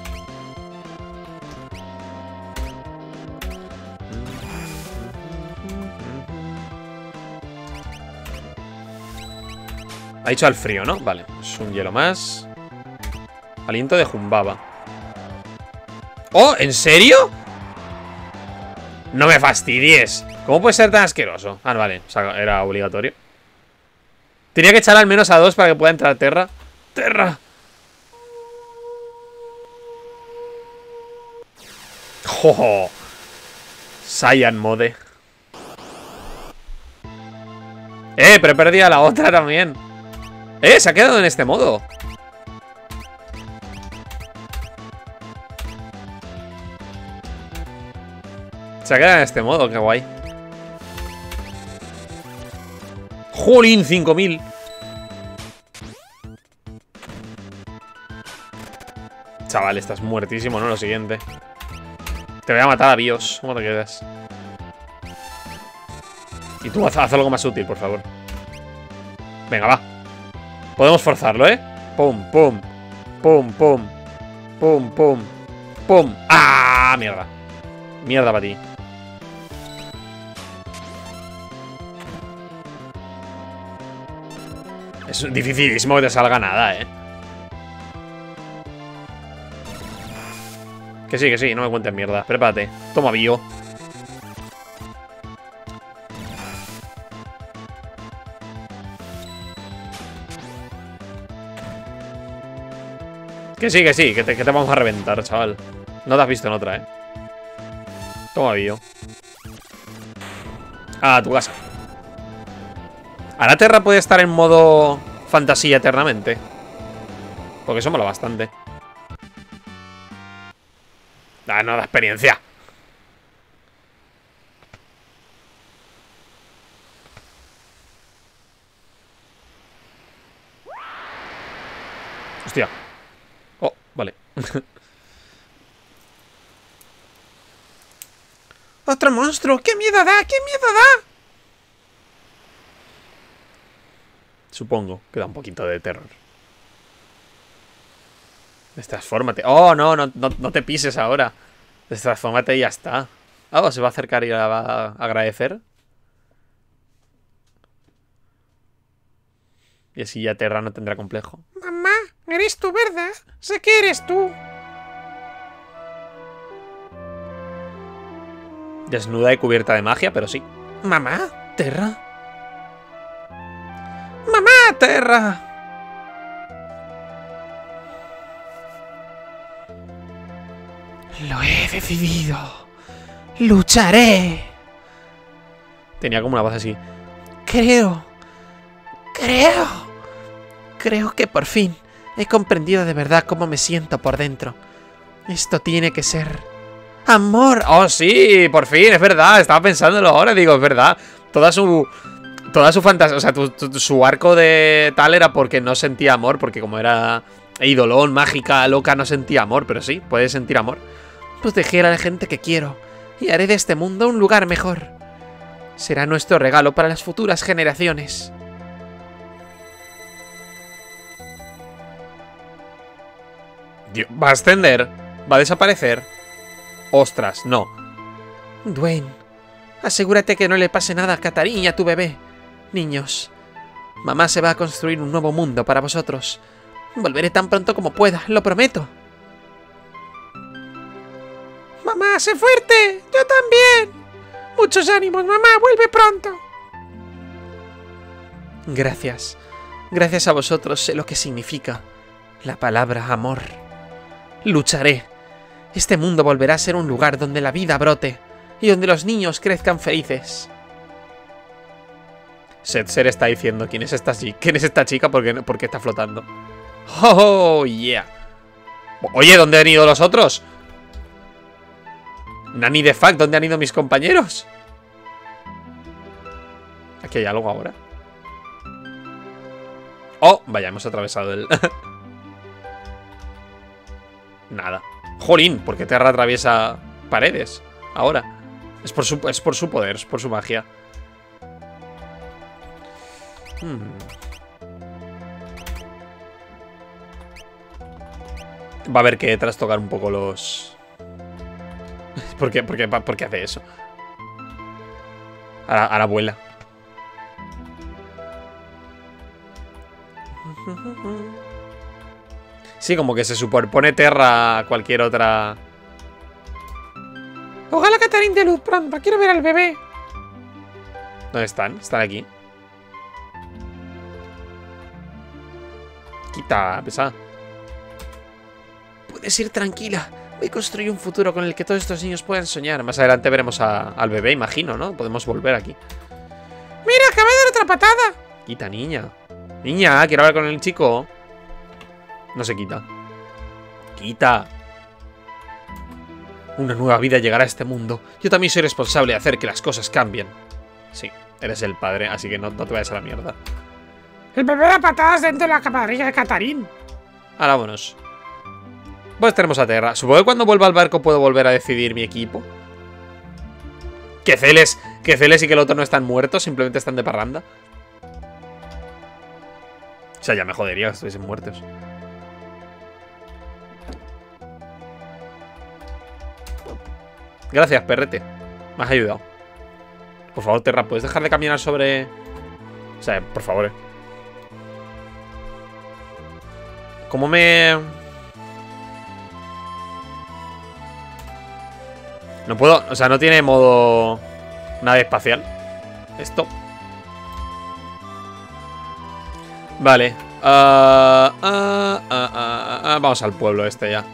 Ha dicho al frío, ¿no? Vale. Es un hielo más. Aliento de Jumbaba. ¡Oh! ¿En serio? No me fastidies. ¿Cómo puede ser tan asqueroso? Ah, vale. O sea, era obligatorio. Tenía que echar al menos a 2 para que pueda entrar Terra. ¡Terra! ¡Oh! Saiyan Mode. Pero he perdido a la otra también. Se ha quedado en este modo. Se ha quedado en este modo, qué guay. ¡Jolín! 5000. Chaval, estás muertísimo, ¿no? Lo siguiente. Te voy a matar a Bios. ¿Cómo te quedas? Y tú haz algo más útil, por favor. Venga, va. Podemos forzarlo, ¿eh? Pum, pum. Pum, pum. Pum, pum. Pum. ¡Ah! Mierda. Mierda para ti. Es dificilísimo que te salga nada, ¿eh? Que sí, no me cuentes mierda. Prepárate. Toma bio. Que sí, que te vamos a reventar, chaval. No te has visto en otra, ¿eh? Toma bio. A tu casa. ¿Ahora Terra puede estar en modo fantasía eternamente? Porque eso mola bastante. no da experiencia. Hostia. Oh, vale. ¡Otro monstruo! ¡Qué miedo da! ¡Qué miedo da! Supongo que da un poquito de terror. Destransfórmate. Oh, no te pises ahora. Destransfórmate y ya está. Oh, se va a acercar y la va a agradecer. Y así ya Terra no tendrá complejo. Mamá, eres tú, ¿verdad? Sé que eres tú. Desnuda y cubierta de magia, pero sí. ¿Mamá? ¿Terra? ¡Mamá, Terra! Lo he decidido. Lucharé. Tenía como una voz así. Creo que por fin he comprendido de verdad cómo me siento por dentro. Esto tiene que ser amor. ¡Oh, sí! Por fin, es verdad. Estaba pensándolo ahora, digo, es verdad. Toda su fantasía, o sea, su arco de tal era porque no sentía amor, porque como era idolón, mágica, loca, no sentía amor, pero sí, puede sentir amor. Proteger a la gente que quiero y haré de este mundo un lugar mejor. Será nuestro regalo para las futuras generaciones. Dios, ¿va a ascender? ¿Va a desaparecer? Ostras, no. Dwayne, asegúrate que no le pase nada a Katarina y a tu bebé. Niños, mamá se va a construir un nuevo mundo para vosotros. Volveré tan pronto como pueda, lo prometo. Mamá, sé fuerte. Yo también. Muchos ánimos, mamá. Vuelve pronto. Gracias. Gracias a vosotros sé lo que significa la palabra amor. Lucharé. Este mundo volverá a ser un lugar donde la vida brote y donde los niños crezcan felices. Setzer está diciendo ¿quién es esta chica? ¿Por qué está flotando? ¡Oh, yeah! Oye, ¿dónde han ido los otros? Nani de fuck, ¿dónde han ido mis compañeros? Aquí hay algo ahora. Oh, vaya, hemos atravesado el... Nada. Jolín, ¿por qué Terra atraviesa paredes? Ahora. Es por su poder, es por su magia. Va a haber que trastocar un poco los... ¿Por qué hace eso? Ahora vuela. Sí, como que se superpone Terra a cualquier otra... Ojalá Katarina de luz pronto. Quiero ver al bebé. ¿Dónde están? Están aquí. Quita, pesada. Puedes ir tranquila. Voy a construir un futuro con el que todos estos niños puedan soñar. Más adelante veremos al bebé, imagino, ¿no? Podemos volver aquí. ¡Mira, acaba de dar otra patada! Quita, niña. Niña, quiero hablar con el chico. No se quita. Quita. Una nueva vida llegará a este mundo. Yo también soy responsable de hacer que las cosas cambien. Sí, eres el padre, así que no te vayas a la mierda. El bebé da patadas dentro de la camarilla de Katarina. Ahora vámonos. Pues tenemos a Terra. Supongo que cuando vuelva al barco puedo volver a decidir mi equipo. Que Celes y que el otro no están muertos, simplemente están de parranda. O sea, ya me jodería que estuviesen muertos. Gracias, perrete. Me has ayudado. Por favor, Terra, ¿puedes dejar de caminar sobre...? O sea, por favor. ¿Cómo me...? No puedo... O sea, no tiene modo... nave espacial. Esto. Vale. Vamos al pueblo este ya.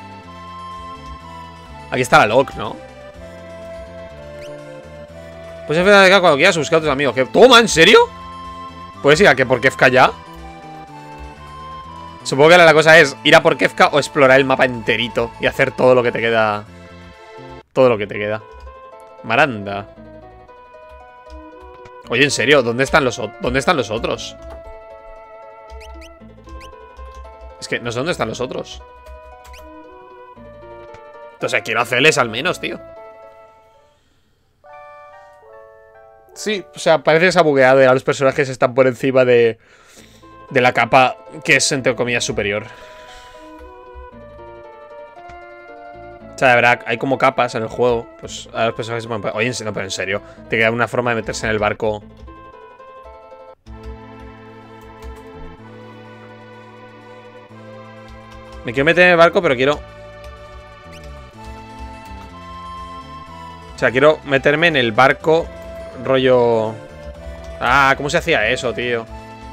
Aquí está la Locke, ¿no? Pues es verdad que cuando quieras buscar a tus amigos. ¿Toma? ¿En serio? ¿Puedes ir a que por Kefka ya? Supongo que la cosa es ir a por Kefka o explorar el mapa enterito y hacer todo lo que te queda Todo lo que te queda. Maranda. Oye, en serio, ¿dónde están los otros? Es que no sé dónde están los otros. Entonces quiero hacerles al menos, tío. Sí, o sea, parece que se ha bugueado y ahora los personajes están por encima de la capa que es, entre comillas, superior. O sea, de verdad, hay como capas en el juego. Pues a los personajes se pueden... Oye, no, pero en serio, te queda una forma de meterse en el barco. Me quiero meter en el barco, pero quiero... O sea, quiero meterme en el barco rollo... Ah, ¿cómo se hacía eso, tío?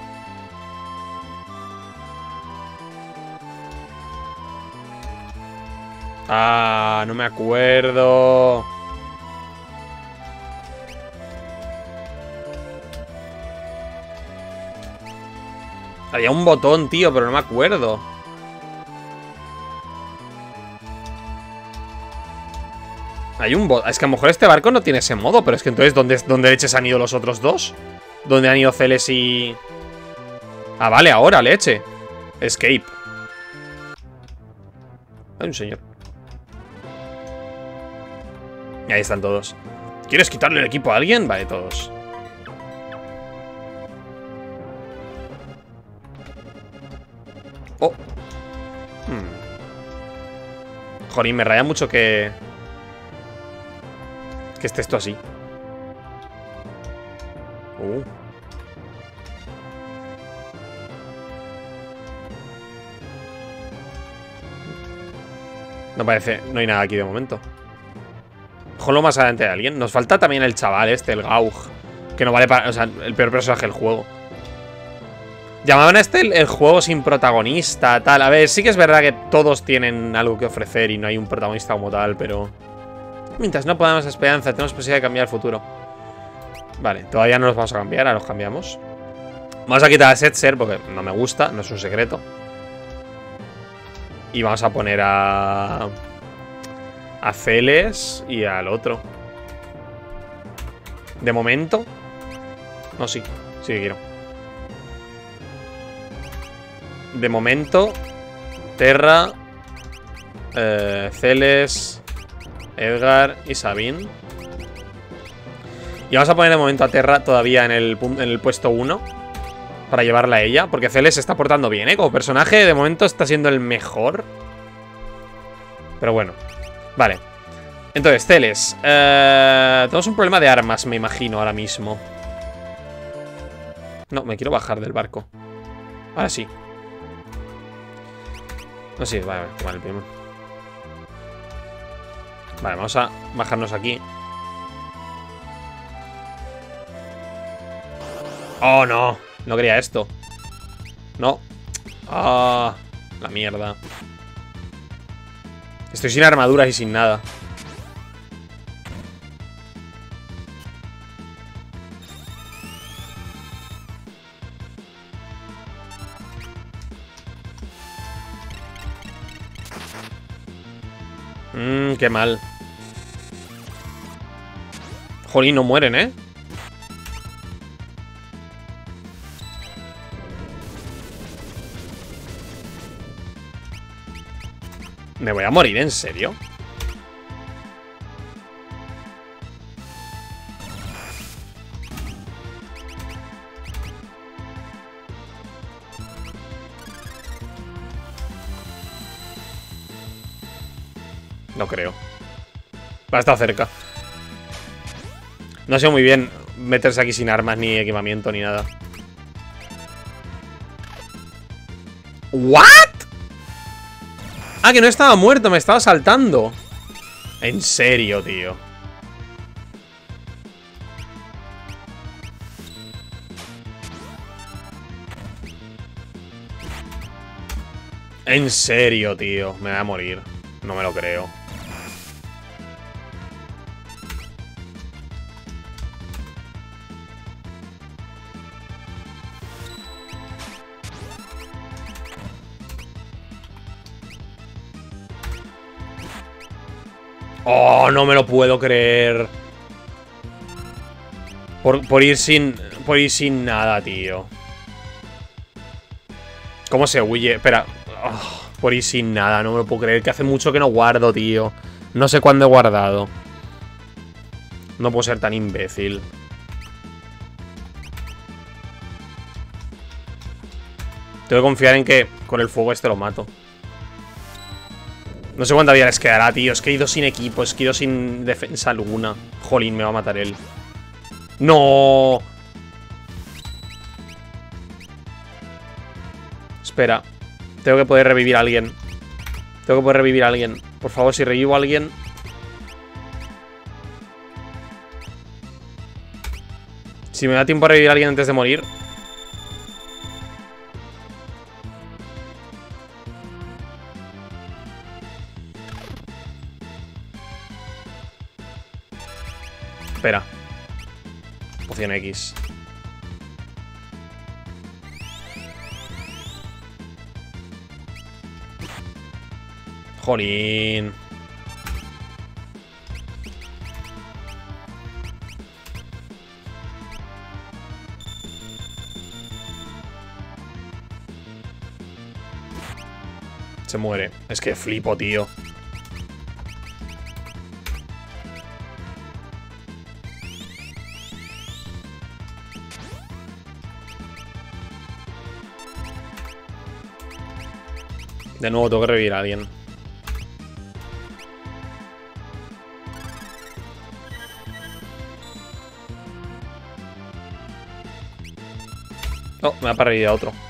Ah, no me acuerdo. Había un botón, tío, pero no me acuerdo. Hay un botón. Es que a lo mejor este barco no tiene ese modo, pero es que entonces, ¿dónde leches han ido los otros dos? ¿Dónde han ido Celes y...? Ah, vale, ahora, leche. Escape. Hay un señor. Y ahí están todos. ¿Quieres quitarle el equipo a alguien? Vale, todos. Oh. Jolín, me raya mucho que esté esto así. No parece... No hay nada aquí de momento. Ojalá más adelante de alguien. Nos falta también el chaval este, el Gaug. Que no vale para... O sea, el peor personaje del juego. Llamaban a este el juego sin protagonista, tal. A ver, sí que es verdad que todos tienen algo que ofrecer y no hay un protagonista como tal, pero... Mientras no podamos esperanza, tenemos posibilidad de cambiar el futuro. Vale, todavía no los vamos a cambiar, ahora los cambiamos. Vamos a quitar a Setzer porque no me gusta, no es un secreto. Y vamos a poner a Celes y al otro. De momento. No, sí que quiero. De momento Terra, Celes, Edgar y Sabine. Y vamos a poner de momento a Terra todavía en el puesto 1 para llevarla a ella, porque Celes se está portando bien, ¿eh? Como personaje de momento está siendo el mejor. Pero bueno, vale. Entonces, Celes, tenemos un problema de armas, me imagino, ahora mismo. No, me quiero bajar del barco. Ahora sí. No, sí, vale, qué mal el primo. Vale, vamos a bajarnos aquí. Oh, no. No quería esto. No. Ah, la mierda. Estoy sin armaduras y sin nada. Qué mal. Jolín, no mueren, ¿eh? ¿Me voy a morir, en serio? No creo. Va a estar cerca. No sé muy bien meterse aquí sin armas, ni equipamiento, ni nada. ¿What? Ah, que no estaba muerto, me estaba saltando. En serio, tío. En serio, tío. Me voy a morir. No me lo creo. Oh, no me lo puedo creer. Por ir sin nada, tío. ¿Cómo se huye? Espera. Oh, por ir sin nada, no me lo puedo creer. Que hace mucho que no guardo, tío. No sé cuándo he guardado. No puedo ser tan imbécil. Tengo que confiar en que con el fuego este lo mato. No sé cuánta vida les quedará, tío. Es que he ido sin equipo, es que he ido sin defensa alguna. Jolín, me va a matar él. ¡No! Espera. Tengo que poder revivir a alguien. Tengo que poder revivir a alguien. Por favor, si revivo a alguien... Si me da tiempo a revivir a alguien antes de morir... Espera. Poción X. Jolín. Se muere. Es que flipo, tío. De nuevo tengo que revivir a alguien. Oh, me va para revivir a otro.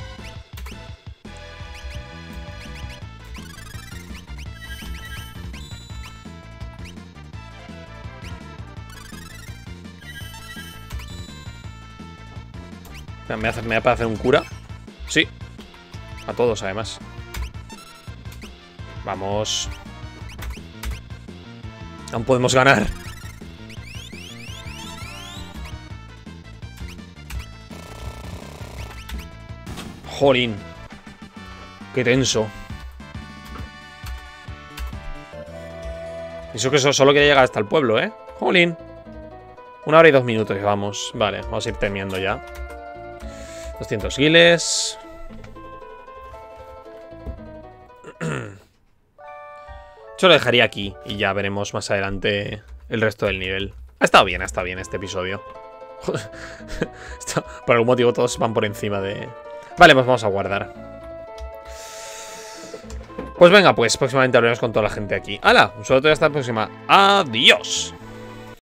¿Me da para hacer un cura? Sí. A todos, además. Vamos. Aún podemos ganar. Jolín. Qué tenso. Eso que eso solo quería llegar hasta el pueblo, ¿eh? Jolín. 1 hora y 2 minutos llevamos. Vale, vamos a ir terminando ya. 200 guiles. Yo lo dejaría aquí y ya veremos más adelante el resto del nivel. Ha estado bien este episodio. Por algún motivo todos van por encima de... Vale, pues vamos a guardar. Pues venga, pues próximamente hablaremos con toda la gente aquí. ¡Hala! Un saludo y hasta la próxima. ¡Adiós!